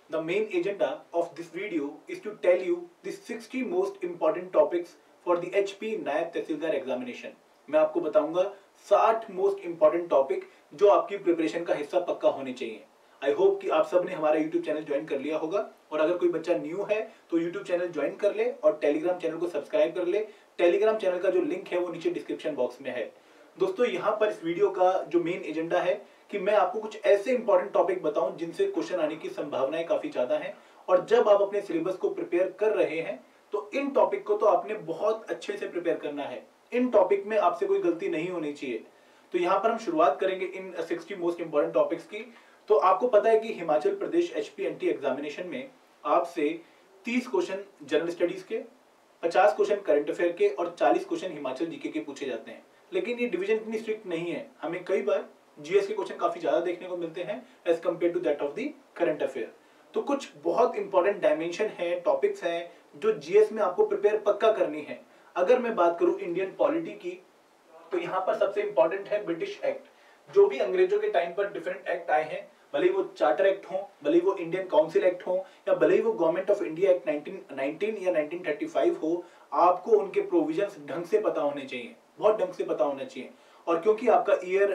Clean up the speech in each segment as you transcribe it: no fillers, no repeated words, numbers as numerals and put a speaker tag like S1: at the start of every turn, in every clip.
S1: The main agenda of this video is to tell you the 60 most important topics for the HP नायब तहसीलदार examination. मैं आपको बताऊंगा 60 most important topic जो आपकी preparation का हिस्सा पक्का होने चाहिए। आई होप कि आप सब ने हमारा यूट्यूब चैनल ज्वाइन कर लिया होगा, और अगर कोई बच्चा न्यू है तो यूट्यूब चैनल ज्वाइन कर ले और टेलीग्राम चैनल को सब्सक्राइब कर ले। टेलीग्राम चैनल का जो लिंक है वो नीचे डिस्क्रिप्शन बॉक्स में है। दोस्तों, यहाँ पर इस वीडियो का जो मेन एजेंडा है कि मैं आपको कुछ ऐसे इंपॉर्टेंट टॉपिक बताऊं जिनसे क्वेश्चन आने की संभावनाएं काफी ज्यादा हैं, और जब आप अपने सिलेबस को प्रिपेयर कर रहे हैं तो इन टॉपिक को तो आपने बहुत अच्छे से प्रिपेयर करना है। इन टॉपिक में आपसे कोई गलती नहीं होनी चाहिए। तो यहाँ पर हम शुरुआत करेंगे इन 60 मोस्ट इंपॉर्टेंट टॉपिक्स की। तो आपको पता है कि हिमाचल प्रदेश HPNT एग्जामिनेशन में आपसे 30 क्वेश्चन जनरल स्टडीज के, 50 क्वेश्चन करंट अफेयर के और 40 क्वेश्चन हिमाचल जीके के पूछे जाते हैं। लेकिन ये डिवीजन इतनी स्ट्रिक्ट नहीं है, हमें कई बार जीएस के क्वेश्चन काफी ज्यादा देखने को मिलते हैं as compared to that of the current affair. तो कुछ बहुत इंपॉर्टेंट डायमेंशन है, टॉपिक्स हैं जो जीएस में आपको प्रिपेयर पक्का करनी है। अगर मैं बात करूं इंडियन पॉलिटी की, तो यहाँ पर सबसे इंपॉर्टेंट है ब्रिटिश एक्ट। जो भी अंग्रेजों के टाइम पर डिफरेंट एक्ट आए हैं, भले ही वो चार्टर एक्ट हो, भले ही वो इंडियन काउंसिल एक्ट हो, या भले ही वो गवर्नमेंट ऑफ इंडिया एक्ट 1919 या 1935 हो, आपको उनके प्रोविजंस ढंग से पता होने चाहिए, बहुत ढंग से पता होना चाहिए। और क्योंकि आपका ईयर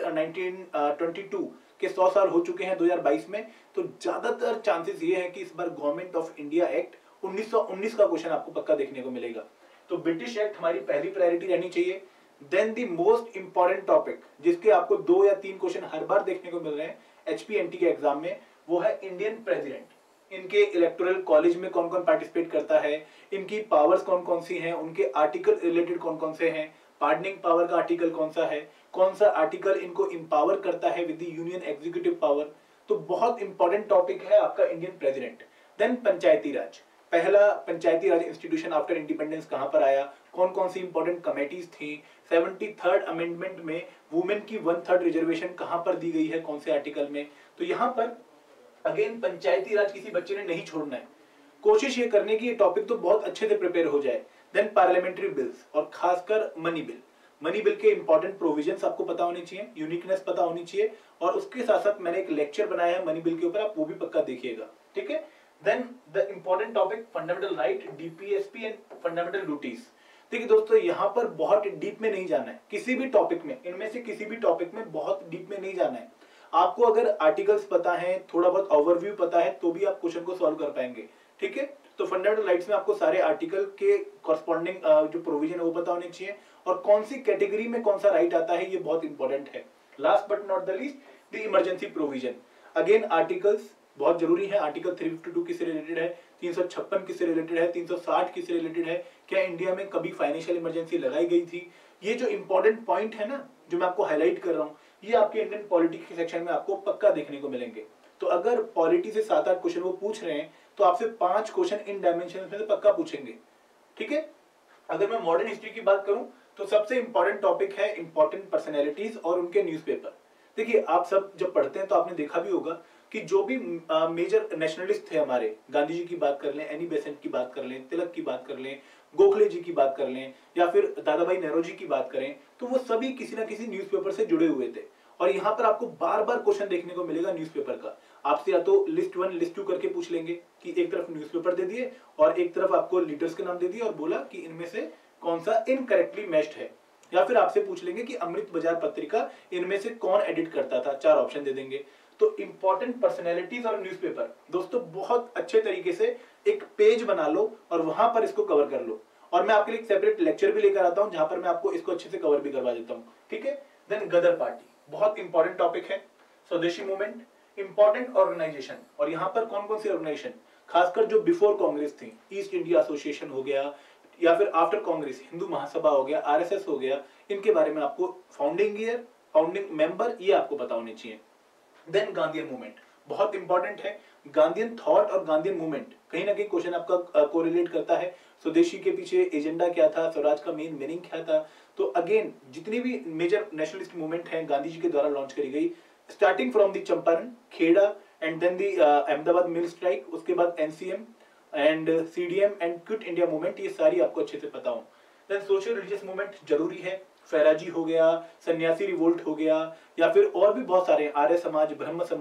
S1: 1922 के 100 साल हो चुके हैं 2022 में, तो ज्यादातर चांसेस ये है कि इस बार गवर्नमेंट ऑफ इंडिया एक्ट 1919 का क्वेश्चन आपको पक्का देखने को मिलेगा। तो ब्रिटिश एक्ट हमारी पहली प्रायोरिटी रहनी चाहिए। Then the most important topic जिसके आपको 2 या 3 क्वेश्चन हर बार देखने को मिल रहे हैं HPNT के एग्जाम में, वो है इंडियन प्रेसिडेंट। इनके इलेक्टोरल कॉलेज में कौन कौन पार्टिसिपेट करता है, इनकी पावर्स कौन कौन सी हैं, उनके आर्टिकल रिलेटेड कौन कौन से हैं, पार्डनिंग पावर का आर्टिकल कौन सा है, कौन सा आर्टिकल इनको इंपावर करता है with the union executive power. तो बहुत इंपॉर्टेंट टॉपिक है आपका Indian president. Then panchayati raj, पहला panchayati raj institution after independence कहां पर आया, कौन कौन सी इंपॉर्टेंट कमेटीज थी, 73rd अमेंडमेंट में वुमेन की 1/3 रिजर्वेशन कहां पर दी गई है, कौन से आर्टिकल में। तो यहाँ पर अगेन पंचायती राज किसी बच्चे ने नहीं छोड़ना है, कोशिश ये करने की ये टॉपिक तो बहुत अच्छे से प्रिपेयर हो जाए। देन पार्लियामेंट्री बिल्स और खासकर मनी बिल, मनी बिल के इंपॉर्टेंट प्रोविजंस आपको पता होने चाहिए, यूनिकनेस पता होनी चाहिए, और उसके साथ साथ मैंने एक लेक्चर बनाया है मनी बिल के ऊपर, आप वो भी पक्का देखिएगा, ठीक है। Then the important topic fundamental right, DPSP and fundamental duties. देखिए दोस्तों, यहाँ पर बहुत डीप में नहीं जाना है किसी भी टॉपिक में, इनमें से किसी भी टॉपिक में बहुत डीप में नहीं जाना है। आपको अगर आर्टिकल्स पता है, थोड़ा बहुत ओवरव्यू पता है, तो भी आप क्वेश्चन को सॉल्व कर पाएंगे, ठीक है। तो फंडामेंटल राइट्स में आपको सारे आर्टिकल के कॉरस्पॉन्डिंग जो प्रोविजन है वो पता होने चाहिए, और कौन सी कैटेगरी में कौन सा राइट आता है ये बहुत इंपॉर्टेंट है। Last but not the least the emergency provision. Again articles बहुत जरूरी है। आर्टिकल 352 किससे रिलेटेड है, 356 किससे रिलेटेड है, 360 किससे रिलेटेड है, क्या इंडिया में कभी फाइनेंशियल इमरजेंसी लगाई गई थी। ये जो इंपॉर्टेंट पॉइंट है ना, जो मैं आपको हाईलाइट कर रहा हूँ, ये आपके इंडियन पॉलिटी के सेक्शन में आपको पक्का देखने को मिलेंगे। तो अगर पॉलिटी से 7-8 क्वेश्चन वो पूछ रहे हैं, तो आपसे 5 क्वेश्चन इन डायमेंशन में से पक्का पूछेंगे, ठीक है। अगर मैं मॉडर्न हिस्ट्री की बात करूं, तो सबसे इंपॉर्टेंट टॉपिक है इंपॉर्टेंट पर्सनैलिटीज और उनके न्यूज़पेपर। देखिए, आप सब जब पढ़ते हैं तो आपने देखा भी होगा कि जो भी मेजर नेशनलिस्ट थे हमारे, गांधी जी की बात कर लें, एनी बेसेंट की बात कर लें, तिलक की बात कर लें, गोखले जी की बात कर लें, या फिर दादा भाई नेहरू की बात करें, तो वो सभी किसी ना किसी न्यूज़पेपर से जुड़े हुए थे। और यहाँ पर आपको बार बार क्वेश्चन देखने को मिलेगा न्यूज़पेपर का। आपसे या तो लिस्ट 1 लिस्ट 2 करके पूछ लेंगे कि एक तरफ न्यूज़पेपर दे दिए और एक तरफ आपको लीडर्स के नाम दे दिए और बोला कि इनमें से कौन सा इनकरेक्टली मैच्ड है, या फिर आपसे पूछ लेंगे कि अमृत बाजार पत्रिका इनमें से कौन एडिट करता था, 4 ऑप्शन दे देंगे। तो इंपॉर्टेंट पर्सनैलिटीज और न्यूज़पेपर दोस्तों बहुत अच्छे तरीके से एक पेज बना लो और वहां पर इसको कवर कर लो, और मैं आपके लिए एक सेपरेट लेक्चर भी लेकर आता हूं जहां पर मैं आपको इसको अच्छे से कवर भी करवा देता हूं, ठीक है। देन गदर पार्टी बहुत इंपॉर्टेंट टॉपिक है। स्वदेशी मूवमेंट, इंपॉर्टेंट ऑर्गेनाइजेशन, और यहाँ पर कौन कौन सी ऑर्गेनाइजेशन, खासकर जो बिफोर कांग्रेस थी, ईस्ट इंडिया एसोसिएशन हो गया, या फिर आफ्टर कांग्रेस हिंदू महासभा हो गया, RSS हो गया, इनके बारे में आपको फाउंडिंग ईयर, फाउंडिंग मेंबर, ये आपको पता होने चाहिए। देन गांधीयन मूवमेंट बहुत इंपॉर्टेंट है। गांधीयन थॉट और गांधीयन मूवमेंट कहीं ना कहीं क्वेश्चन आपका कोरिलेट करता है। स्वदेशी के पीछे एजेंडा क्या था, स्वराज का मेन मीनिंग क्या था। तो अगेन जितनी भी मेजर नेशनलिस्ट मूवमेंट है गांधी जी के द्वारा लॉन्च करी गई, starting from the Champaran, Kheda and then the Ahmedabad mill strike, उसके बाद NCM and CDM and quit India movement, ये सारी आपको अच्छे से पता हो। देन सोशल रिलीजियस मूवमेंट जरूरी है, फैराजी हो गया, सन्यासी रिवोल्ट हो गया, या फिर और भी बहुत सारे आर्य समाज, ब्रह्म समाज,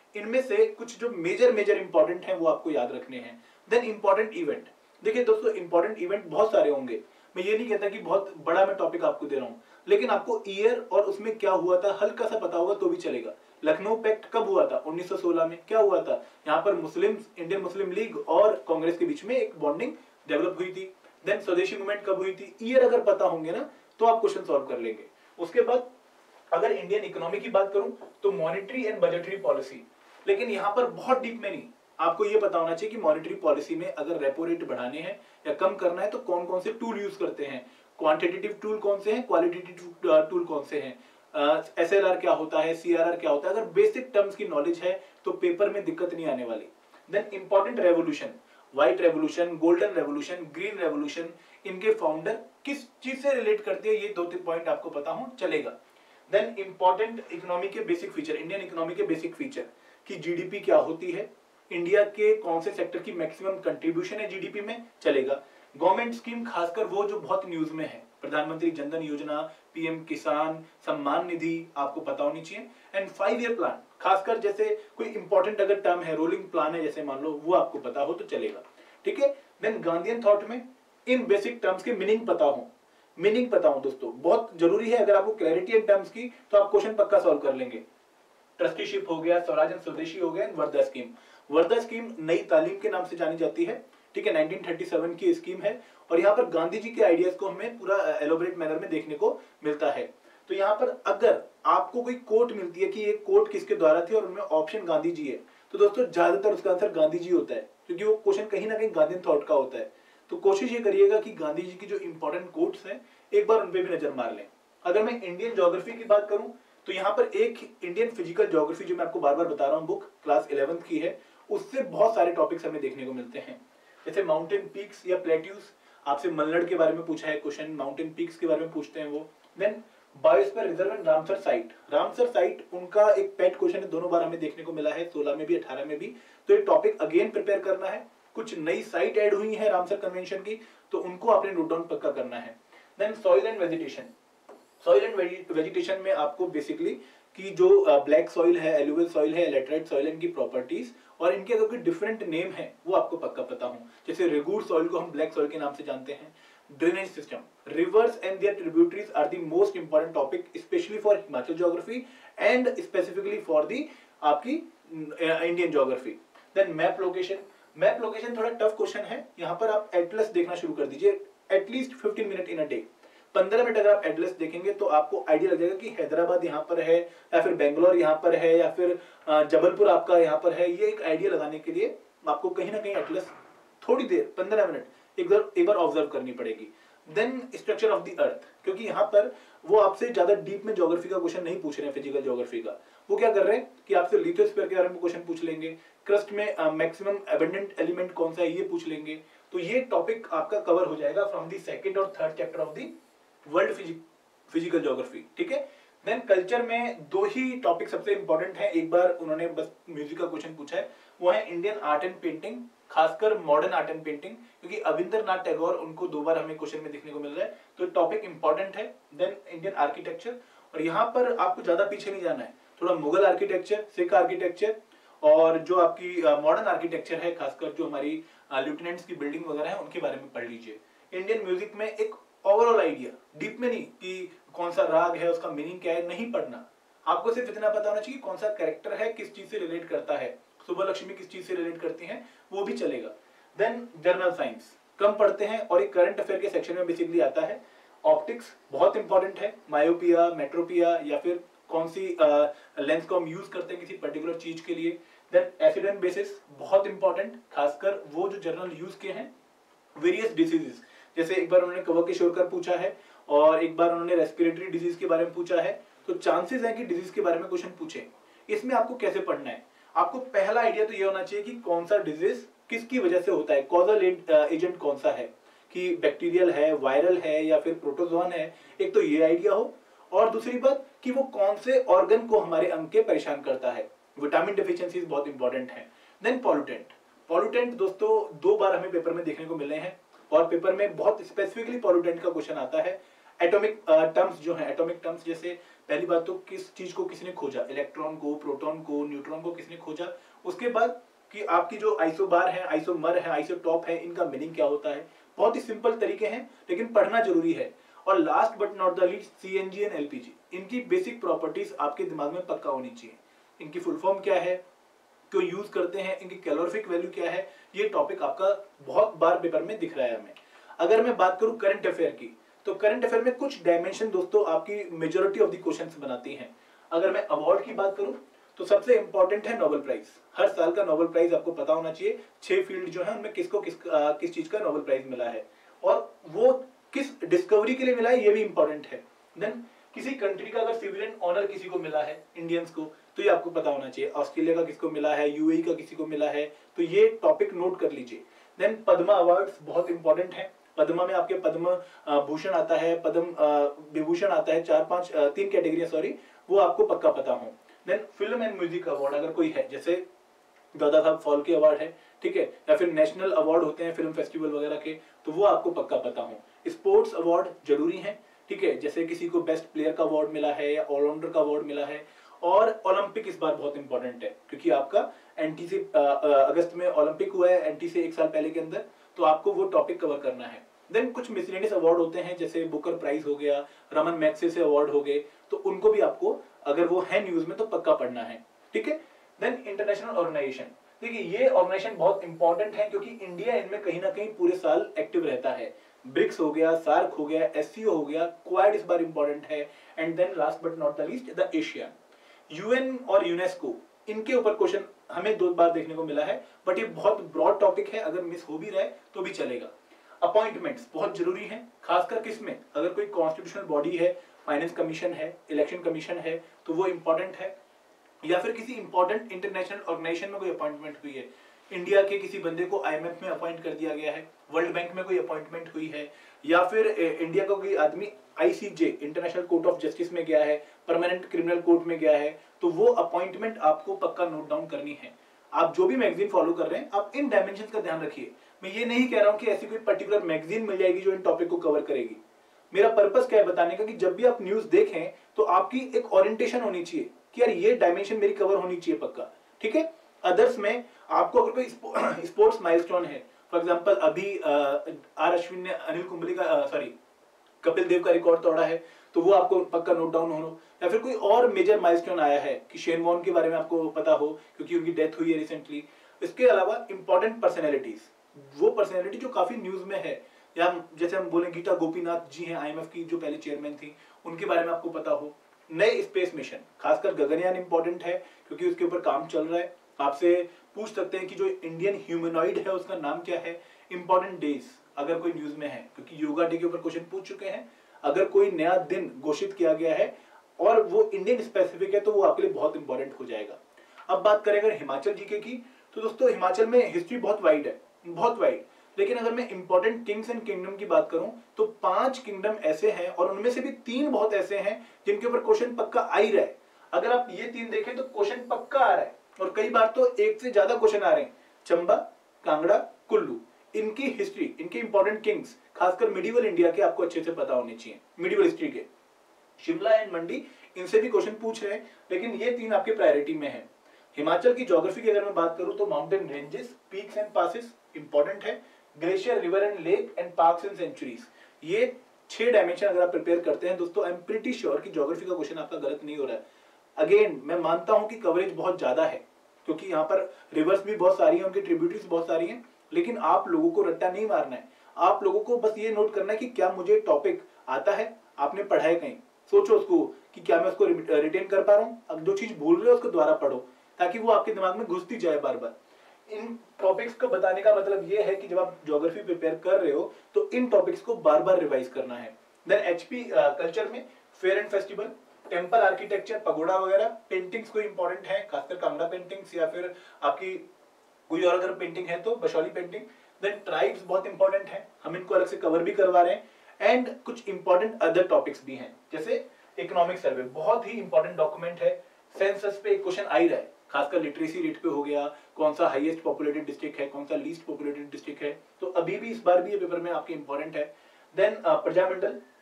S1: इनमें से कुछ जो मेजर इंपॉर्टेंट हैं वो आपको याद रखने हैं। देन इंपॉर्टेंट इवेंट, देखिए दोस्तों इंपॉर्टेंट इवेंट बहुत सारे होंगे, मैं ये नहीं कहता कि बहुत बड़ा मैं टॉपिक आपको दे रहा हूँ, लेकिन आपको ईयर और उसमें क्या हुआ था हल्का सा पता होगा तो भी चलेगा। लखनऊ पैक्ट कब हुआ था? 1916 में। क्या हुआ था? यहाँ पर मुस्लिम, इंडियन मुस्लिम लीग और कांग्रेस के बीच में एक बॉन्डिंग डेवलप हुई थी। देन स्वदेशी मूवमेंट कब हुई थी? ईयर अगर पता होंगे ना तो आप क्वेश्चन सॉल्व कर लेंगे। उसके बाद अगर इंडियन इकोनॉमी की बात करूं तो मॉनेटरी एंड बजटरी पॉलिसी, लेकिन यहां पर बहुत डीप में नहीं, आपको ये पता होना चाहिए कि मॉनेटरी पॉलिसी में अगर रेपो रेट बढ़ाने हैं या कम करना है तो कौन कौन से टूल यूज करते हैं, क्वांटिटेटिव टूल कौन से हैं, क्वालिटेटिव टूल कौन से हैं, SLR क्या होता है, CRR क्या होता है। अगर बेसिक टर्म्स की नॉलेज है तो पेपर में दिक्कत नहीं आने वाली। Then important revolution, white revolution, golden revolution, green revolution, इनके फाउंडर किस चीज से रिलेट करते हैं, ये 2-3 पॉइंट आपको पता हो चलेगा। देन इंपॉर्टेंट इकोनॉमी के बेसिक फीचर, इंडियन इकोनॉमी के बेसिक फीचर कि जीडीपी क्या होती है, इंडिया के कौन से सेक्टर की मैक्सिमम कंट्रीब्यूशन है जीडीपी में, चलेगा। गवर्नमेंट स्कीम खासकर वो जो बहुत न्यूज में है, प्रधानमंत्री जनधन योजना, PM किसान सम्मान निधि आपको पता होनी चाहिए। एंड 5 ईयर प्लान, खासकर जैसे कोई इंपॉर्टेंट अगर टर्म है, रोलिंग प्लान है जैसे मान लो, वो आपको पता हो तो चलेगा, ठीक है। देन गांधीयन थॉट में इन बेसिक टर्म्स के मीनिंग पता हो, मीनिंग पता हो दोस्तों बहुत जरूरी है। अगर आपको क्लैरिटी इन टर्म्स की तो आप क्वेश्चन पक्का सॉल्व कर लेंगे। ट्रस्टीशिप हो गया, स्वराज एंड स्वदेशी हो गया, वर्धा स्कीम। वर्धा स्कीम नई तालीम के नाम से जानी जाती है, ठीक है, 1937 की स्कीम है और यहाँ पर गांधी जी के आइडियाज को हमें पूरा एलोबरेट मैनर में देखने को मिलता है। तो यहाँ पर अगर आपको कोई कोट मिलती है कि ये कोट किसके द्वारा थी और उनमें ऑप्शन गांधी जी है, तो दोस्तों ज्यादातर उसका आंसर गांधी जी होता है, क्योंकि वो क्वेश्चन कहीं ना कहीं गांधी थॉट का होता है। तो कोशिश ये करिएगा कि गांधी जी की जो इंपॉर्टेंट कोट्स हैं एक बार उन पे भी नजर मार लें। अगर मैं इंडियन ज्योग्राफी की बात करूं तो यहाँ पर एक इंडियन फिजिकल ज्योग्राफी जो मैं आपको बार बार बता रहा हूँ, बुक क्लास 11th की है, उससे बहुत सारे टॉपिक्स हमें देखने को मिलते हैं, जैसे माउंटेन पीक्स या प्लेट्यूज। आपसे मल्लड़ के बारे में पूछा है क्वेश्चन, माउंटेन पीक्स के बारे में पूछते हैं वो। Then biosphere reserve and Ramsar site, Ramsar site उनका एक पेट क्वेश्चन है, दोनों बार हमें देखने को मिला है, 16 में भी 18 में भी। तो ये टॉपिक अगेन प्रिपेयर करना है। कुछ नई साइट ऐड हुई है रामसर कन्वेंशन की, तो उनको आपने नोट डाउन पक्का करना है। Then soil and vegetation, soil and vegetation में आपको बेसिकली कि जो ब्लैक सॉइल है, एलुवियल सॉइल है, लेटराइट सॉइल, इनकी प्रॉपर्टीज और इनके अगर कोई डिफरेंट नेम है वो आपको पक्का पता हो। जैसे रेगूर सॉइल को हम ब्लैक सॉइल के नाम से जानते हैं। Drainage system, rivers and their tributaries are the most important topic specially for Himachal geography and specifically for the आपकी Indian geography. Then map location, map location थोड़ा टफ क्वेश्चन है, यहाँ पर आप एटलस देखना शुरू कर दीजिए, at least 15 minute in a day. 15 minute अगर आप एटलस देखेंगे तो आपको आइडिया लग जाएगा कि हैदराबाद यहाँ पर है या फिर बेंगलोर यहाँ पर है या फिर जबलपुर आपका यहाँ पर है। ये एक आइडिया लगाने के लिए आपको कहीं ना कहीं एटलस थोड़ी देर 15 मिनट एक बार ऑब्जर्व करनी पड़ेगी। Then structure of the earth, क्योंकि यहाँ पर वो आपसे ज्यादा डीप में ज्योग्राफी का क्वेश्चन नहीं पूछ रहे हैं, फिजिकल ज्योग्राफी का। वो क्या कर रहे हैं कि आपसे लिथोस्फीयर के बारे में क्वेश्चन पूछ लेंगे, क्रस्ट में मैक्सिमम एबंडेंट एलिमेंट कौन सा है ये पूछ लेंगे। तो ये टॉपिक आपका कवर हो जाएगा फ्रॉम दी 2nd और 3rd chapter of the world physical geography, ठीक है। देन कल्चर में 2 ही टॉपिक सबसे इंपॉर्टेंट है, एक बार उन्होंने बस म्यूजिक का क्वेश्चन पूछा है, वो है इंडियन आर्ट एंड पेंटिंग, खासकर मॉडर्न आर्ट एंड पेंटिंग, क्योंकि अविंद्रनाथ टैगोर उनको 2 बार हमें क्वेश्चन में देखने को मिल रहा है, तो टॉपिक इंपॉर्टेंट है। देन इंडियन आर्किटेक्चर, और यहाँ पर आपको ज्यादा पीछे नहीं जाना है, थोड़ा मुगल आर्किटेक्चर, सिख आर्किटेक्चर और जो आपकी मॉडर्न आर्किटेक्चर है, खासकर जो हमारी लेफ्टिनेंट्स की बिल्डिंग वगैरह है उनके बारे में पढ़ लीजिए। इंडियन म्यूजिक में एक ओवरऑल आइडिया, डीप में नहीं कि कौन सा राग है उसका मीनिंग क्या है, नहीं पढ़ना, आपको सिर्फ इतना पता होना चाहिए कौन सा कैरेक्टर है, किस चीज से रिलेट करता है, सुबह लक्ष्मी किस चीज से रिलेट करती हैं, वो भी चलेगा। देन जनरल साइंस कम पढ़ते हैं और एक करंट अफेयर के सेक्शन में बेसिकली आता है। ऑप्टिक्स बहुत इंपॉर्टेंट है, मायोपिया, मेट्रोपिया या फिर कौन सी लेंस को हम यूज करते हैं किसी पर्टिकुलर चीज के लिए। देन एसिड एंड बेसिस बहुत इंपॉर्टेंट, खासकर वो जो जनरल यूज के हैं। वेरियस डिसीजेस, जैसे एक बार उन्होंने कवर के शोरकर पूछा है और एक बार उन्होंने रेस्पिरेटरी डिजीज के बारे में पूछा है, तो चांसेस हैं कि डिजीज के बारे में क्वेश्चन पूछे। इसमें आपको कैसे पढ़ना है, आपको पहला आइडिया तो ये होना चाहिए कि कौन सा डिजीज किसकी वजह से होता है, कॉजल एजेंट कौन सा है, कि बैक्टीरियल है, वायरल है या फिर प्रोटोजोन है, एक तो ये आइडिया हो। और दूसरी बात कि वो कौन से ऑर्गन को हमारे अंग के परेशान करता है, विटामिन डेफिशिएंसीज बहुत इंपॉर्टेंट है। देन पॉल्यूटेंट, पॉल्यूटेंट दोस्तों 2 बार हमें पेपर में देखने को मिले हैं और पेपर में बहुत स्पेसिफिकली पॉल्यूटेंट का क्वेश्चन आता है। एटॉमिक टर्म्स जो है, एटॉमिक टर्म्स जैसे पहली बात तो किस चीज को किसने खोजा, इलेक्ट्रॉन को, प्रोटॉन को, न्यूट्रॉन को किसने खोजा, उसके बाद कि आपकी जो आइसोबार है, आइसोमर है, आइसोटॉप है, इनका मीनिंग क्या होता है। बहुत ही सिंपल तरीके हैं लेकिन पढ़ना जरूरी है। और last but not the least CNG and LPG, इनकी बेसिक प्रॉपर्टीज आपके दिमाग में पक्का होनी चाहिए। इनकी फुल फॉर्म क्या है, क्यों यूज करते हैं, इनकी कैलोरीफिक वैल्यू क्या है, ये टॉपिक आपका बहुत बार पेपर में दिख रहा है हमें। अगर मैं बात करूं करंट अफेयर की, तो करंट अफेयर में कुछ डायमेंशन दोस्तों आपकी मेजोरिटी ऑफ द क्वेश्चंस बनाती हैं। अगर मैं अवार्ड की बात करूं तो सबसे इंपॉर्टेंट है नोबेल प्राइज। हर साल का नोबेल प्राइज आपको पता होना चाहिए। 6 फील्ड जो है उनमें किसको किस चीज का नोबेल प्राइज मिला है और वो किस डिस्कवरी के लिए मिला है, ये भी इंपॉर्टेंट है। देन किसी कंट्री का अगर सिविलियन ऑनर किसी को मिला है, इंडियंस को, तो ये आपको पता होना चाहिए। ऑस्ट्रेलिया का किसको मिला है, यूएई का किसी को मिला है, तो ये टॉपिक नोट कर लीजिए। देन पद्मा अवार्ड्स बहुत इंपॉर्टेंट है। पद्मा में आपके पद्म भूषण आता है, पद्म विभूषण आता है, 3 कैटेगरी सॉरी, वो आपको पक्का पता हो। Then film and music award अगर कोई है, जैसे दादा साहब फाल्के अवार्ड है, ठीक है, या फिर नेशनल अवार्ड होते हैं फिल्म फेस्टिवल वगैरह के, तो वो आपको पक्का पता हो। स्पोर्ट्स अवार्ड जरूरी है, ठीक है, जैसे किसी को बेस्ट प्लेयर का अवार्ड मिला है या ऑलराउंडर का अवार्ड मिला है। और ओलंपिक इस बार बहुत इंपॉर्टेंट है क्योंकि आपका एनटी से अगस्त में ओलंपिक हुआ है, एनटी से 1 साल पहले के अंदर, तो आपको वो टॉपिक कवर करना है। देन कुछ मिसलेनियस अवार्ड होते हैं, जैसे बुकर प्राइज हो गया, रमन मैग्सेसे अवार्ड हो गए, तो उनको भी आपको अगर वो है न्यूज में तो पक्का पढ़ना है, ठीक है। देन इंटरनेशनल ऑर्गेनाइजेशन, देखिए ये ऑर्गेनाइजेशन बहुत इंपॉर्टेंट है क्योंकि इंडिया इनमें कहीं ना कहीं पूरे साल एक्टिव रहता है। ब्रिक्स हो गया, सार्क हो गया, एससीओ हो गया, क्वाड इस बार इंपॉर्टेंट है। And then last but not the least the ASEAN. UN और यूनेस्को, इनके ऊपर क्वेश्चन हमें 2 बार देखने को मिला है, बट ये बहुत ब्रॉड टॉपिक है, अगर मिस हो भी रहा है तो भी चलेगा। अपॉइंटमेंट्स बहुत जरूरी हैं, खासकर किसमें, अगर कोई कॉन्स्टिट्यूशनल बॉडी है, फाइनेंस कमीशन है, इलेक्शन कमीशन है, तो वो इंपॉर्टेंट है। या फिर किसी इंपॉर्टेंट इंटरनेशनल ऑर्गेनाइजेशन में कोई अपॉइंटमेंट हुई है, इंडिया के किसी बंदे को आईएमएफ में अपॉइंट कर दिया गया है, वर्ल्ड बैंक में कोई अपॉइंटमेंट हुई है, या फिर इंडिया का कोई आदमी ICJ international court of justice में गया है, परमानेंट क्रिमिनल कोर्ट में गया है, तो वो अपॉइंटमेंट आपको पक्का नोट डाउन करनी है। आप जो भी मैगजीन फॉलो कर रहे हैं, आप इन डायमेंशन का ध्यान रखिए। मैं ये नहीं कह रहा हूं कि ऐसी कोई पर्टिकुलर मैगजीन मिल जाएगी जो इन टॉपिक को कवर करेगी। मेरा पर्पस क्या है बताने का, कि जब भी आप न्यूज देखें तो आपकी एक ओरिएंटेशन होनी चाहिए कि यार ये डायमेंशन मेरी कवर होनी चाहिए पक्का, ठीक है। अदर्स में आपको अगर कोई स्पोर्ट्स माइलस्टोन है, फॉर एग्जांपल अभी आर अश्विन ने अनिल कुंबले का कपिल देव का रिकॉर्ड तोड़ा है, तो वो आपको पक्का नोट डाउन हो। या फिर कोई और मेजर माइलस्टोन आया है कि शेन वॉर्न के बारे में आपको पता हो क्योंकि उनकी डेथ हुई है रिसेंटली। इसके अलावा इंपॉर्टेंट पर्सनैलिटीज, वो पर्सनैलिटी जो काफी न्यूज में है, या जैसे हम बोले गीता गोपीनाथ जी हैं आईएमएफ की जो पहले चेयरमैन थी, उनके बारे में आपको पता हो। नए स्पेस मिशन, खासकर गगनयान इंपॉर्टेंट है क्योंकि उसके ऊपर काम चल रहा है। आपसे पूछ सकते हैं कि जो इंडियन ह्यूमनॉइड है उसका नाम क्या है। इंपॉर्टेंट डेज अगर कोई न्यूज में है, क्योंकि योगा डे के ऊपर क्वेश्चन पूछ चुके हैं, अगर कोई नया दिन घोषित किया गया है और वो इंडियन स्पेसिफिक है तो वो आपके लिए बहुत इंपॉर्टेंट हो जाएगा। अब बात करें अगर हिमाचल जीके की, तो दोस्तों हिमाचल में हिस्ट्री बहुत वाइड है, बहुत वाइड। लेकिन अगर मैं इंपॉर्टेंट किंग्स एंड किंगडम की बात करूं तो 5 किंगडम ऐसे हैं और उनमें से भी 3 बहुत ऐसे हैं जिनके ऊपर क्वेश्चन पक्का आ ही रहा है। अगर आप ये 3 देखें तो क्वेश्चन पक्का आ रहा है और कई बार तो 1 से ज्यादा क्वेश्चन आ रहे हैं। चंबा, कांगड़ा, कुल्लू, इनकी हिस्ट्री, इनके इंपॉर्टेंट किंग्स, खासकर मिडिवल इंडिया के आपको अच्छे से पता होने चाहिए, मिडिवल हिस्ट्री के। शिमला एंड मंडी, इनसे भी क्वेश्चन पूछ रहे हैं, लेकिन ये 3 आपके प्रायोरिटी में है। हिमाचल की ज्योग्राफी की अगर मैं बात करूं तो mountain ranges, peaks and passes important है। Glacier, river and lake and parks and sanctuaries, ये 6 डायमेंशन अगर आप प्रिपेयर करते हैं दोस्तों, आई एम प्रीटी श्योर कि ज्योग्राफी का क्वेश्चन आपका गलत नहीं हो रहा है। अगेन मैं मानता हूं कि कवरेज बहुत ज्यादा है क्योंकि यहाँ पर रिवर्स भी बहुत सारी हैं, उनकी ट्रिब्यूटरीज बहुत सारी हैं, लेकिन आप लोगों को रट्टा नहीं मारना है। आप लोगों को बस ये नोट करना है कि क्या मुझे टॉपिक आता है, आपने पढ़ा है कहीं, सोचो उसको कि क्या मैं उसको रिटेन कर पा रहा हूँ। अब जो चीज भूल रहे हो उसको दोबारा पढ़ो ताकि वो आपके दिमाग में घुसती जाए बार बार। इन टॉपिक्स को बताने का मतलब ये है कि जब आप ज्योग्राफी प्रिपेयर कर रहे हो तो इन टॉपिक्स को बार बार रिवाइज करना है। देन एचपी कल्चर में fair and festival, temple architecture, pagoda वगैरह, पेंटिंग्स कोई इंपॉर्टेंट है, खासकर कांगड़ा पेंटिंग्स या फिर आपकी कोई और अगर पेंटिंग है तो बशौली पेंटिंग। देन ट्राइब्स बहुत इंपॉर्टेंट है, हम इनको अलग से कवर भी करवा रहे हैं। एंड कुछ इंपॉर्टेंट अदर टॉपिक्स भी हैं, जैसे इकोनॉमिक सर्वे, बहुत ही इंपॉर्टेंट डॉक्यूमेंट है। सेंसस पे एक क्वेश्चन आ ही रहा है, खासकर लिटरेसी रेट पे हो गया, कौन सा हाईएस्ट पॉपुलेटेड डिस्ट्रिक्ट है, कौन सा लीस्ट पॉपुलेटेड डिस्ट्रिक्ट है, तो अभी भी इस बार भी ये पेपर में आपके इंपॉर्टेंट है। Then Prajamandal,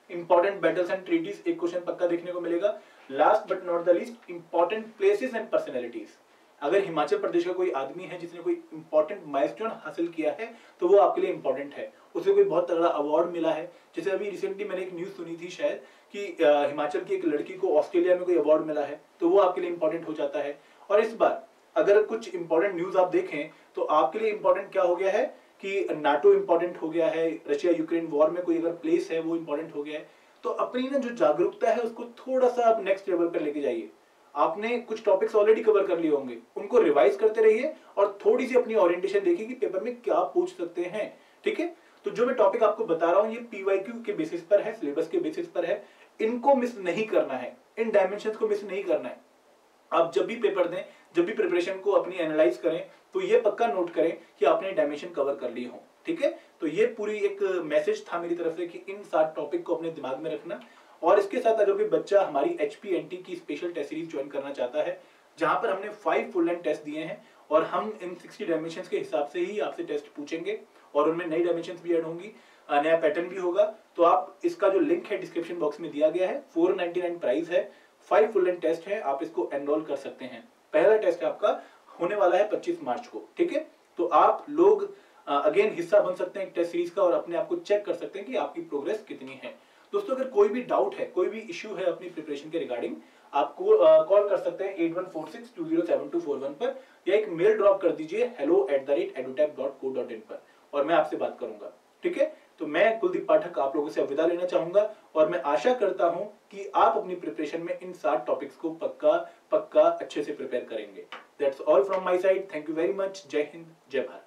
S1: important battles and treaties, एक क्वेश्चन पक्का देखने को मिलेगा। Last but not the least, important places and personalities. अगर हिमाचल प्रदेश का कोई आदमी है जिसने कोई इंपॉर्टेंट माइलस्टोन हासिल किया है तो वो आपके लिए इंपॉर्टेंट है, उसे कोई बहुत तगड़ा अवार्ड मिला है। जैसे अभी रिसेंटली मैंने एक न्यूज सुनी थी शायद कि हिमाचल की एक लड़की को ऑस्ट्रेलिया में कोई अवार्ड मिला है, तो वो आपके लिए इंपॉर्टेंट हो जाता है। और इस बार अगर कुछ इंपॉर्टेंट न्यूज आप देखें तो आपके लिए इंपॉर्टेंट क्या हो गया है कि नाटो इंपॉर्टेंट हो गया है, रशिया यूक्रेन वॉर में कोई अगर प्लेस है वो इंपॉर्टेंट हो गया है। तो अपनी ना जो जागरूकता है उसको थोड़ा सा आप नेक्स्ट लेवल पर लेके जाइए। आपने कुछ टॉपिक्स ऑलरेडी कवर कर लिए होंगे, उनको रिवाइज करते रहिए और थोड़ी सी अपनी ओरिएंटेशन देखिए कि पेपर में क्या पूछ सकते हैं। ठीक है, तो जो मैं टॉपिक आपको बता रहा हूं ये PYQ के बेसिस पर है, सिलेबस के बेसिस पर है, इनको मिस नहीं करना है, इन डायमेंशंस को मिस नहीं करना है। आप जब भी पेपर दें, जब भी प्रिपरेशन को अपनी एनालाइज करें तो ये पक्का नोट करें कि आपने डायमेंशन कवर कर लिए हो। ठीक है, तो ये पूरी एक मैसेज था मेरी तरफ से कि इन 7 टॉपिक को अपने दिमाग में रखना। और इसके साथ अगर कोई बच्चा हमारी HPNT की स्पेशल टेस्ट सीरीज ज्वाइन करना चाहता है, जहां पर हमने 5 फुल लेंथ टेस्ट दिए हैं और हम इन 60 डायमेंशंस के हिसाब से ही आपसे टेस्ट पूछेंगे और उनमें नई डायमेंशंस भी ऐड होंगी, नया पैटर्न भी होगा। तो आप इसका जो लिंक है डिस्क्रिप्शन बॉक्स में दिया गया है, 499 प्राइस है, 5 फुल लेंथ टेस्ट है, आप इसको एनरोल कर सकते हैं। पहला टेस्ट आपका होने वाला है 25 मार्च को। ठीक है, तो आप लोग अगेन हिस्सा बन सकते हैं टेस्ट सीरीज का और अपने आप को चेक कर सकते हैं कि आपकी प्रोग्रेस कितनी है। दोस्तों अगर कोई भी डाउट है, कोई भी इश्यू है अपनी प्रिपरेशन के रिगार्डिंग, आपको कॉल कर सकते हैं 8146207241 पर, या एक मेल ड्रॉप कर दीजिए hello@edutech.co.in पर और मैं आपसे बात करूंगा। ठीक है, तो मैं कुलदीप पाठक आप लोगों से विदा लेना चाहूंगा और मैं आशा करता हूं कि आप अपनी प्रिपरेशन में इन 7 टॉपिक्स को पक्का अच्छे से प्रिपेयर करेंगे। That's all from my side. Thank you very much. जय हिंद, जय भारत।